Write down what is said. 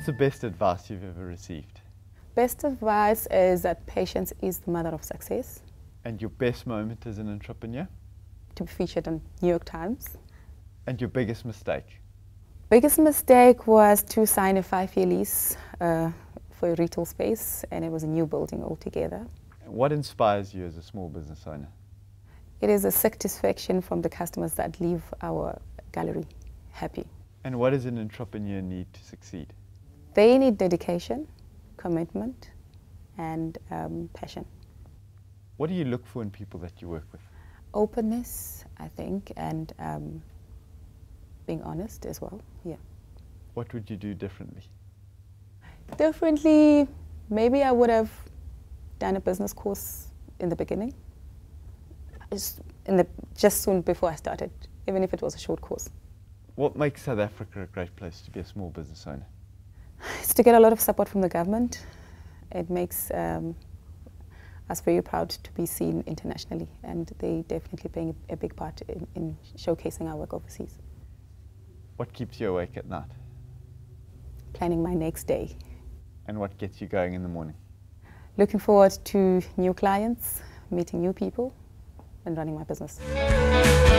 What's the best advice you've ever received? Best advice is that patience is the mother of success. And your best moment as an entrepreneur? To be featured on New York Times. And your biggest mistake? Biggest mistake was to sign a 5-year lease for a retail space, and it was a new building altogether. What inspires you as a small business owner? It is a satisfaction from the customers that leave our gallery happy. And what does an entrepreneur need to succeed? They need dedication, commitment, and passion. What do you look for in people that you work with? Openness, I think, and being honest as well, yeah. What would you do differently? Differently, maybe I would have done a business course in the beginning, just soon before I started, even if it was a short course. What makes South Africa a great place to be a small business owner? It's to get a lot of support from the government. It makes us very proud to be seen internationally, and they definitely playing a big part in showcasing our work overseas. What keeps you awake at night? Planning my next day. And what gets you going in the morning? Looking forward to new clients, meeting new people, and running my business.